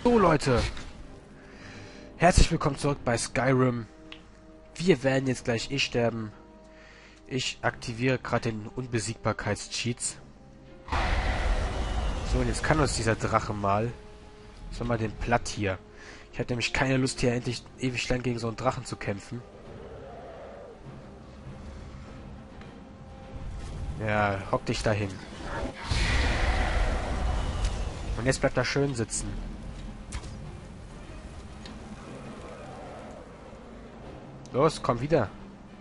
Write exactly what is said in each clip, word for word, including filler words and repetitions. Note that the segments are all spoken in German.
So Leute, herzlich willkommen zurück bei Skyrim. Wir werden jetzt gleich eh sterben. Ich aktiviere gerade den Unbesiegbarkeits-Cheats. So, und jetzt kann uns dieser Drache mal. Soll mal den platt hier. Ich hatte nämlich keine Lust hier endlich ewig lang gegen so einen Drachen zu kämpfen. Ja, hock dich dahin. Und jetzt bleibt er schön sitzen. Los, komm wieder.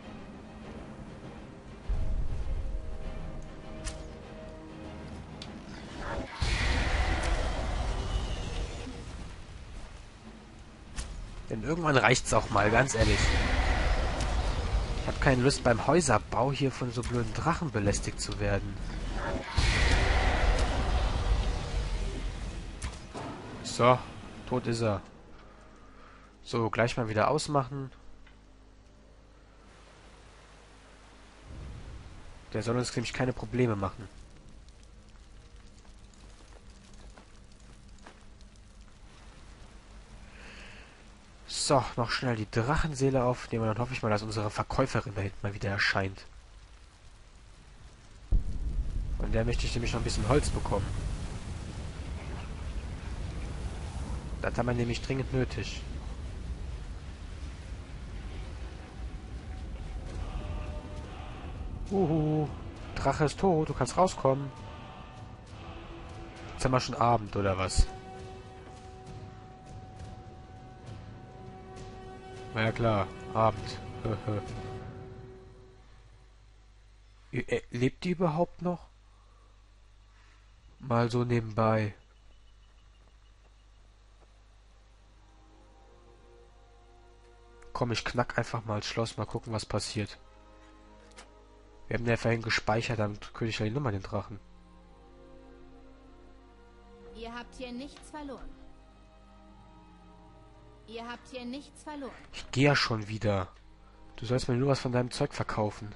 Denn irgendwann reicht's auch mal, ganz ehrlich. Ich habe keine Lust beim Häuserbau hier von so blöden Drachen belästigt zu werden. So, tot ist er. So, gleich mal wieder ausmachen. Der soll uns nämlich keine Probleme machen. So, noch schnell die Drachenseele aufnehmen. Dann hoffe ich mal, dass unsere Verkäuferin da hinten mal wieder erscheint. Von der möchte ich nämlich noch ein bisschen Holz bekommen. Das haben wir nämlich dringend nötig. Uhu, Drache ist tot, du kannst rauskommen. Jetzt haben wir schon Abend, oder was? Na ja klar, Abend. äh, lebt die überhaupt noch? Mal so nebenbei. Komm, ich knack einfach mal das Schloss, mal gucken, was passiert. Wir haben ja vorhin gespeichert, dann könnte ich ja die Nummer den Drachen. Ihr habt hier nichts verloren. Ihr habt hier nichts verloren. Ich gehe ja schon wieder. Du sollst mir nur was von deinem Zeug verkaufen.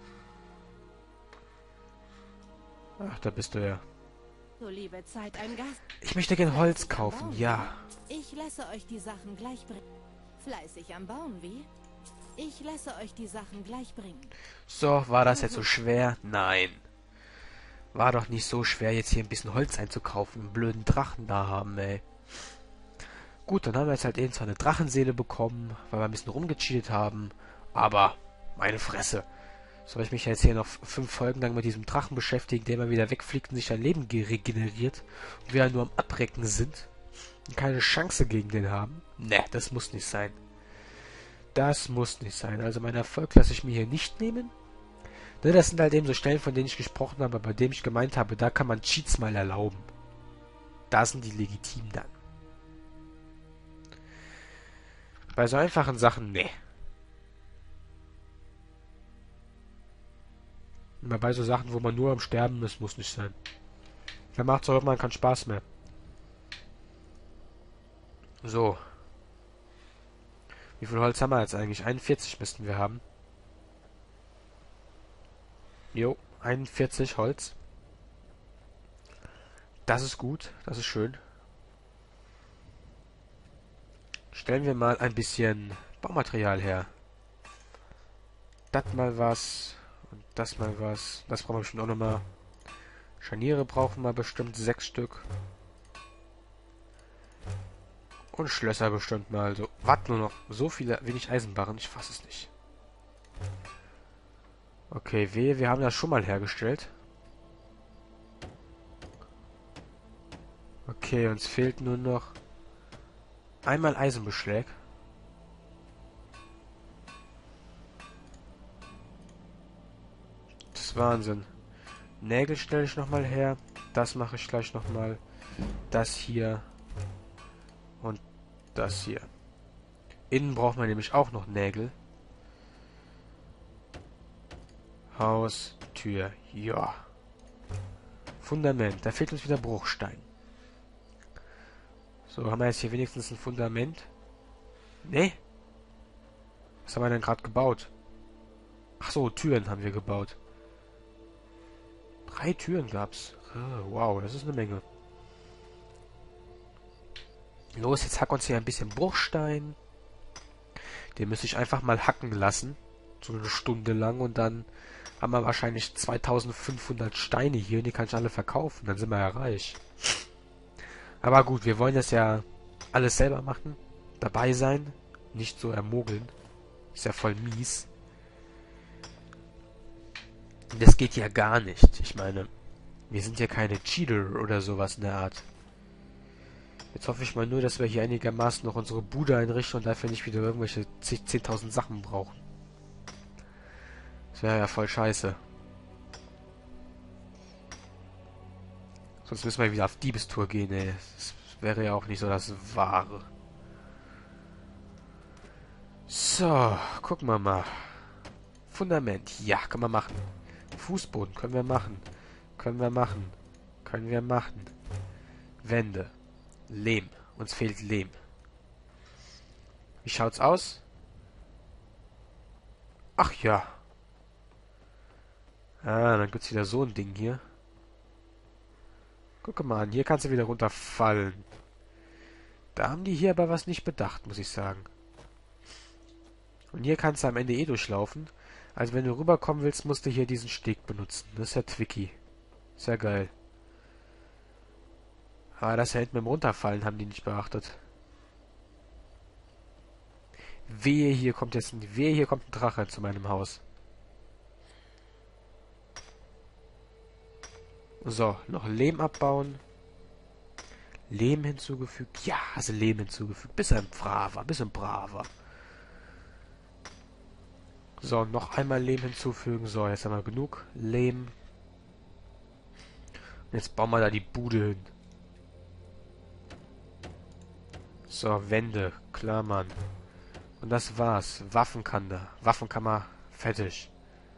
Ach, da bist du ja. So liebe Zeit, ein Gast. Ich möchte gern Holz kaufen, ja. Ich lasse euch die Sachen gleich bringen. Fleißig am Bauen, wie? Ich lasse euch die Sachen gleich bringen. So, war das jetzt so schwer? Nein. War doch nicht so schwer, jetzt hier ein bisschen Holz einzukaufen. Einen blöden Drachen da haben, ey. Gut, dann haben wir jetzt halt eben zwar eine Drachenseele bekommen, weil wir ein bisschen rumgecheatet haben. Aber, meine Fresse. Soll ich mich jetzt hier noch fünf Folgen lang mit diesem Drachen beschäftigen, der immer wieder wegfliegt und sich sein Leben regeneriert und wir ja nur am Abrecken sind und keine Chance gegen den haben? Ne, das muss nicht sein. Das muss nicht sein. Also meinen Erfolg lasse ich mir hier nicht nehmen. Ne, das sind halt eben so Stellen, von denen ich gesprochen habe, bei denen ich gemeint habe, da kann man Cheats mal erlauben. Da sind die legitim dann. Bei so einfachen Sachen, ne. Immer bei so Sachen, wo man nur am Sterben ist, muss nicht sein. Da macht es auch irgendwann keinen Spaß mehr. So. Wie viel Holz haben wir jetzt eigentlich? einundvierzig müssten wir haben. Jo, einundvierzig Holz. Das ist gut, das ist schön. Stellen wir mal ein bisschen Baumaterial her. Das mal was. Und das mal was. Das brauchen wir bestimmt auch nochmal. Scharniere brauchen wir bestimmt sechs Stück. Und Schlösser bestimmt mal. So, was nur noch? So viele, wenig Eisenbarren. Ich fasse es nicht. Okay, wir, wir haben das schon mal hergestellt. Okay, uns fehlt nur noch einmal Eisenbeschläg. Das ist Wahnsinn. Nägel stelle ich nochmal her. Das mache ich gleich nochmal. Das hier. Und das hier. Innen braucht man nämlich auch noch Nägel. Haus, Tür, ja. Fundament, da fehlt uns wieder Bruchstein. So, haben wir jetzt hier wenigstens ein Fundament? Ne? Was haben wir denn gerade gebaut? Ach so, Türen haben wir gebaut. Drei Türen gab's. Oh, wow, das ist eine Menge. Los, jetzt hack uns hier ein bisschen Bruchstein. Den müsste ich einfach mal hacken lassen. So eine Stunde lang. Und dann haben wir wahrscheinlich zweitausendfünfhundert Steine hier. Und die kann ich alle verkaufen. Dann sind wir ja reich. Aber gut, wir wollen das ja alles selber machen. Dabei sein. Nicht so ermogeln. Ist ja voll mies. Das geht ja gar nicht. Ich meine, wir sind ja keine Cheater oder sowas in der Art. Jetzt hoffe ich mal nur, dass wir hier einigermaßen noch unsere Bude einrichten und dafür nicht wieder irgendwelche zehntausend Sachen brauchen. Das wäre ja voll scheiße. Sonst müssen wir wieder auf Diebestour gehen, ey. Das wäre ja auch nicht so das Wahre. So, gucken wir mal. Fundament, ja, können wir machen. Fußboden, können wir machen. Können wir machen. Können wir machen. Wände. Lehm. Uns fehlt Lehm. Wie schaut's aus? Ach ja. Ah, dann gibt's wieder so ein Ding hier. Guck mal an, hier kannst du wieder runterfallen. Da haben die hier aber was nicht bedacht, muss ich sagen. Und hier kannst du am Ende eh durchlaufen. Also wenn du rüberkommen willst, musst du hier diesen Steg benutzen. Das ist ja tricky. Sehr geil. Aber das hier hinten mit dem Runterfallen haben die nicht beachtet. Wehe, hier kommt jetzt ein, wehe, hier kommt ein Drache zu meinem Haus. So, noch Lehm abbauen. Lehm hinzugefügt. Ja, also Lehm hinzugefügt. Bisschen braver, bisschen braver. So, noch einmal Lehm hinzufügen. So, jetzt haben wir genug Lehm. Und jetzt bauen wir da die Bude hin. So, Wände, Klammern. Und das war's. Waffenkammer. Waffenkammer, fertig.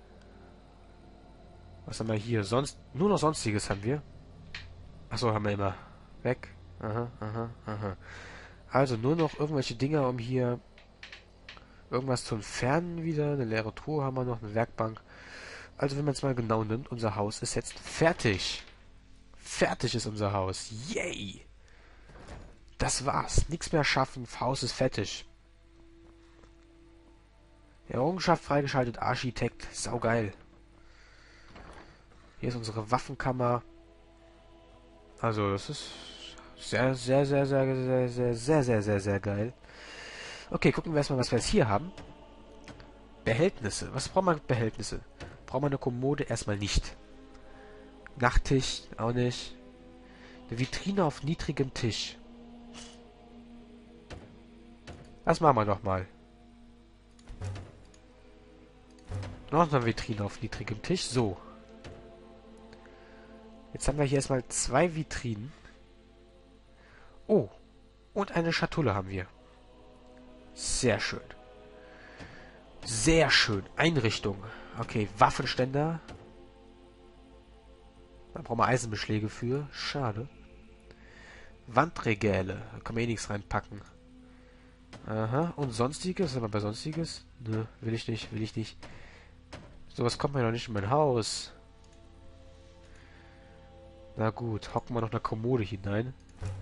Was haben wir hier? Sonst, nur noch Sonstiges haben wir. Achso, haben wir immer. Weg. Aha, aha, aha. Also nur noch irgendwelche Dinger, um hier irgendwas zu entfernen wieder. Eine leere Truhe haben wir noch, eine Werkbank. Also wenn man es mal genau nimmt, unser Haus ist jetzt fertig. Fertig ist unser Haus. Yay! Das war's. Nichts mehr schaffen. Haus ist fertig. Errungenschaft freigeschaltet. Architekt. Saugeil. Hier ist unsere Waffenkammer. Also, das ist sehr, sehr, sehr, sehr, sehr, sehr, sehr, sehr, sehr, sehr geil. Okay, gucken wir erstmal, was wir jetzt hier haben. Behältnisse. Was braucht man mit Behältnisse? Braucht man eine Kommode? Erstmal nicht. Nachttisch? Auch nicht. Eine Vitrine auf niedrigem Tisch. Das machen wir doch mal. Noch eine Vitrine auf niedrigem Tisch. So. Jetzt haben wir hier erstmal zwei Vitrinen. Oh. Und eine Schatulle haben wir. Sehr schön. Sehr schön. Einrichtung. Okay, Waffenständer. Da brauchen wir Eisenbeschläge für. Schade. Wandregale. Da kann man eh nichts reinpacken. Aha. Und Sonstiges? Was haben wir bei Sonstiges? Nö, will ich nicht, will ich nicht. Sowas kommt mir noch nicht in mein Haus. Na gut, hocken wir noch eine Kommode hinein.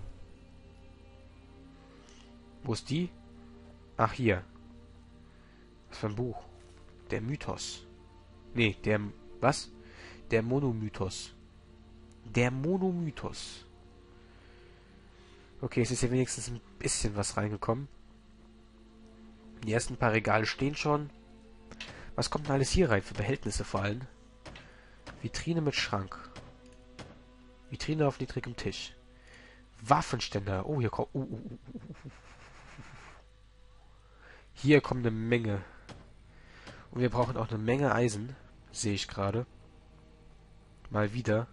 Wo ist die? Ach, hier. Was für ein Buch? Der Mythos. Nee, der... Was? Der Monomythos. Der Monomythos. Okay, es ist hier wenigstens ein bisschen was reingekommen. Die ersten paar Regale stehen schon. Was kommt denn alles hier rein? Für Behältnisse vor allem. Vitrine mit Schrank. Vitrine auf niedrigem Tisch. Waffenständer. Oh, hier kommt... Uh, uh, uh, uh. Hier kommt eine Menge. Und wir brauchen auch eine Menge Eisen. Sehe ich gerade. Mal wieder.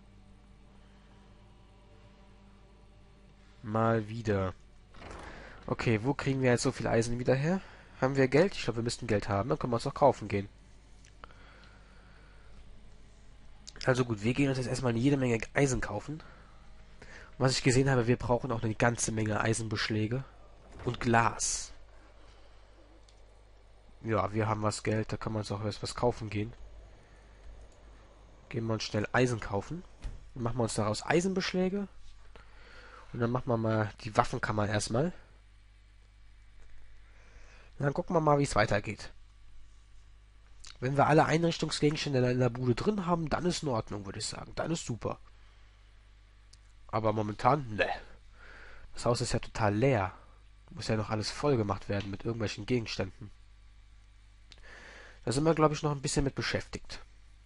Mal wieder. Okay, wo kriegen wir jetzt so viel Eisen wieder her? Haben wir Geld? Ich glaube, wir müssten Geld haben. Dann können wir uns auch kaufen gehen. Also gut, wir gehen uns jetzt erstmal jede Menge Eisen kaufen. Und was ich gesehen habe, wir brauchen auch eine ganze Menge Eisenbeschläge. Und Glas. Ja, wir haben was Geld, da kann man uns auch erst was kaufen gehen. Gehen wir uns schnell Eisen kaufen. Dann machen wir uns daraus Eisenbeschläge. Und dann machen wir mal die Waffenkammer erstmal. Und dann gucken wir mal, wie es weitergeht. Wenn wir alle Einrichtungsgegenstände in der Bude drin haben, dann ist in Ordnung, würde ich sagen. Dann ist super. Aber momentan, ne. Das Haus ist ja total leer. Muss ja noch alles voll gemacht werden mit irgendwelchen Gegenständen. Da sind wir, glaube ich, noch ein bisschen mit beschäftigt.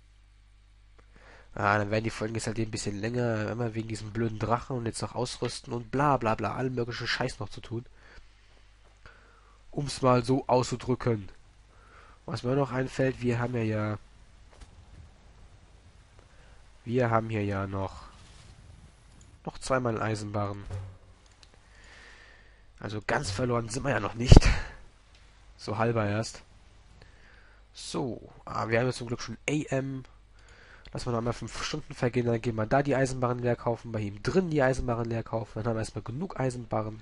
Ah, dann werden die Folgen jetzt halt ein bisschen länger, immer wegen diesem blöden Drachen und jetzt noch ausrüsten und bla bla bla, all mögliche Scheiß noch zu tun. Um es mal so auszudrücken. Was mir noch einfällt, wir haben ja ja... Wir haben hier ja noch... Noch zweimal Eisenbarren. Also ganz verloren sind wir ja noch nicht. So halber erst. So, ah, wir haben jetzt zum Glück schon A M. Lassen wir noch einmal fünf Stunden vergehen, dann gehen wir da die Eisenbarren leer kaufen, bei ihm drin die Eisenbarren leer kaufen, dann haben wir erstmal genug Eisenbarren.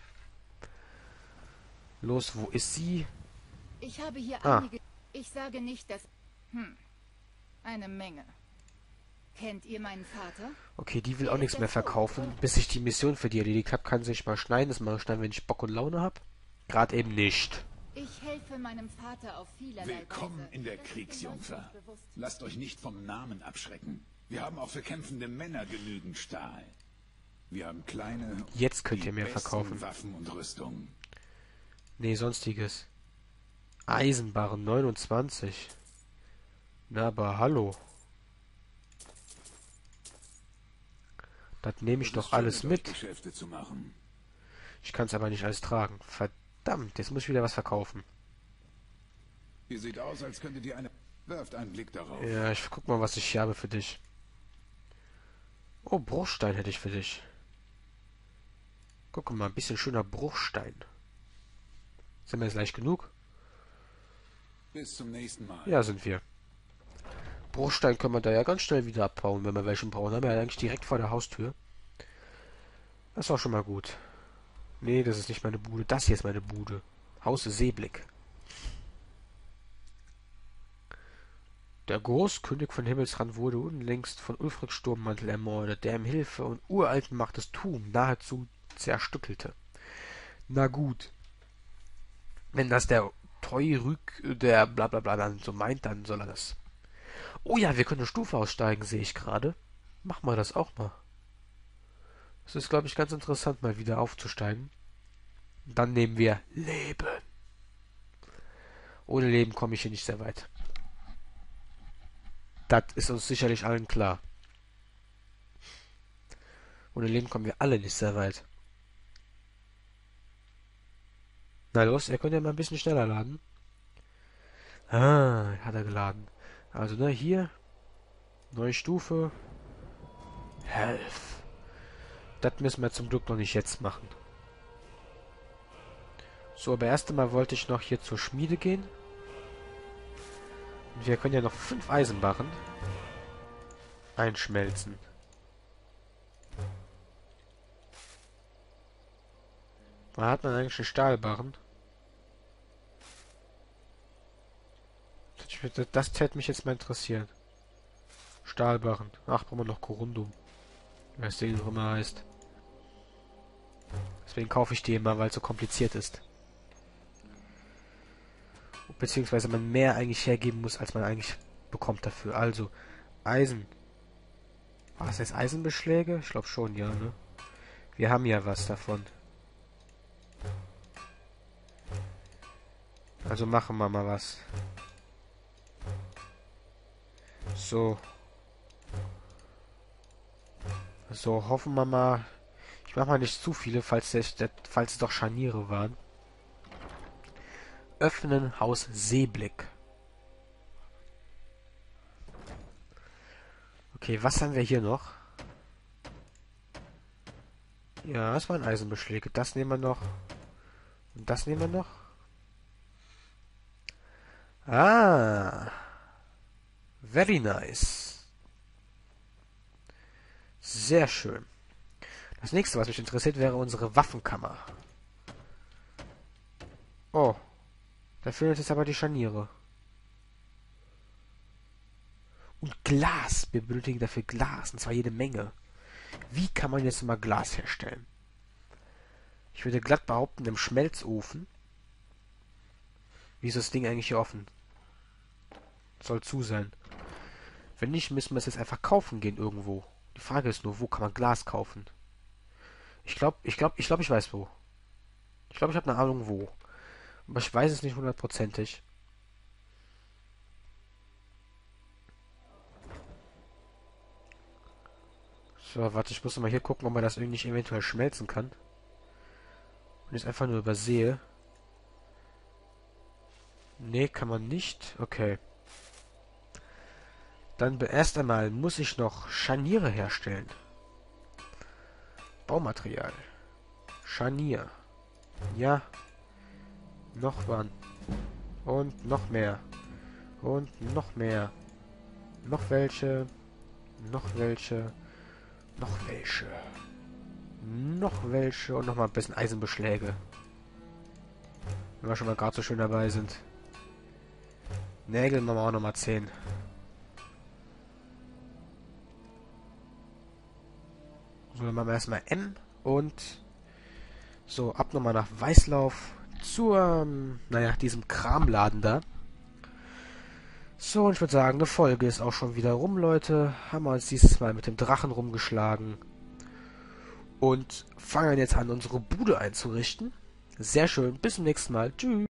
Los, wo ist sie? Ich habe hier Ah. einige... Ich sage nicht, dass... Hm. Eine Menge. Kennt ihr meinen Vater? Okay, die will auch nichts mehr verkaufen. Bis ich die Mission für die erledigt habe, kann sie sich mal schneiden. Das mache ich dann, wenn ich Bock und Laune habe. Gerade eben nicht. Ich helfe meinem Vater auf vielerlei Willkommen Weise. in der Das ist Kriegsjungfer. den Leuten bewusst. Lasst euch nicht vom Namen abschrecken. Wir haben auch für kämpfende Männer genügend Stahl. Wir haben kleine... Jetzt könnt die ihr mehr besten verkaufen. Waffen und Rüstungen. Nee, sonstiges. Eisenbarren neunundzwanzig. Na, aber hallo. Das nehme ich Es doch ist schön, alles euch mit. Geschäfte zu machen. Ich kann es aber nicht alles tragen. Verdammt, jetzt muss ich wieder was verkaufen. Ihr seht aus, als könntet ihr eine... Werft einen Blick darauf. Ja, ich guck mal, was ich hier habe für dich. Oh, Bruchstein hätte ich für dich. Guck mal, ein bisschen schöner Bruchstein. Sind wir jetzt gleich genug? Bis zum nächsten Mal. Ja, sind wir. Bruchstein können wir da ja ganz schnell wieder abbauen, wenn wir welchen brauchen. Haben wir ja eigentlich direkt vor der Haustür. Das ist auch schon mal gut. Nee, das ist nicht meine Bude. Das hier ist meine Bude. Haus Seeblick. Der Großkönig von Himmelsrand wurde unlängst von Ulfric Sturmmantel ermordet, der ihm Hilfe und uralten Macht des Tum nahezu zerstückelte. Na gut. Wenn das der Teurück, der blablabla dann so meint, dann soll er das. Oh ja, wir können eine Stufe aussteigen, sehe ich gerade. Machen wir das auch mal. Es ist, glaube ich, ganz interessant, mal wieder aufzusteigen. Dann nehmen wir Leben. Ohne Leben komme ich hier nicht sehr weit. Das ist uns sicherlich allen klar. Ohne Leben kommen wir alle nicht sehr weit. Na los, er könnte ja mal ein bisschen schneller laden. Ah, hat er geladen. Also, ne, hier. Neue Stufe. Health. Das müssen wir zum Glück noch nicht jetzt machen. So, aber erst einmal wollte ich noch hier zur Schmiede gehen. Und wir können ja noch fünf Eisenbarren einschmelzen. Da hat man eigentlich einen Stahlbarren. Das, das täte mich jetzt mal interessieren. Stahlbarren. Ach, brauchen wir noch Corundum. Wie das Ding noch immer heißt. Deswegen kaufe ich die immer, weil es so kompliziert ist. Beziehungsweise man mehr eigentlich hergeben muss, als man eigentlich bekommt dafür. Also, Eisen. War das jetzt Eisenbeschläge? Ich glaube schon, ja, ne? Wir haben ja was davon. Also machen wir mal was. So. So, hoffen wir mal. Ich mache mal nicht zu viele, falls es, falls es doch Scharniere waren. Öffnen Haus Seeblick. Okay, was haben wir hier noch? Ja, das waren Eisenbeschläge. Das nehmen wir noch. Und das nehmen wir noch. Ah. Very nice. Sehr schön. Das nächste, was mich interessiert, wäre unsere Waffenkammer. Oh. Da fehlen uns jetzt aber die Scharniere. Und Glas. Wir benötigen dafür Glas. Und zwar jede Menge. Wie kann man jetzt mal Glas herstellen? Ich würde glatt behaupten, im Schmelzofen. Wie ist das Ding eigentlich hier offen? Soll zu sein. Wenn nicht, müssen wir es jetzt einfach kaufen gehen irgendwo. Die Frage ist nur, wo kann man Glas kaufen? Ich glaube, ich glaube, ich glaube, ich weiß wo. Ich glaube, ich habe eine Ahnung wo. Aber ich weiß es nicht hundertprozentig. So, warte, ich muss mal hier gucken, ob man das irgendwie nicht eventuell schmelzen kann. Und ich es einfach nur übersehe. Nee, kann man nicht. Okay. Dann erst einmal muss ich noch Scharniere herstellen. Baumaterial. Scharnier. Ja. Noch wann. Und noch mehr. Und noch mehr. Noch welche. Noch welche. Noch welche. Noch welche. Und noch mal ein bisschen Eisenbeschläge. Wenn wir schon mal gerade so schön dabei sind. Nägel machen wir auch nochmal zehn. So, dann machen wir erstmal M und so, ab nochmal nach Weißlauf zur, ähm, naja, diesem Kramladen da. So, und ich würde sagen, eine Folge ist auch schon wieder rum, Leute. Haben wir uns dieses Mal mit dem Drachen rumgeschlagen. Und fangen jetzt an, unsere Bude einzurichten. Sehr schön, bis zum nächsten Mal. Tschüss.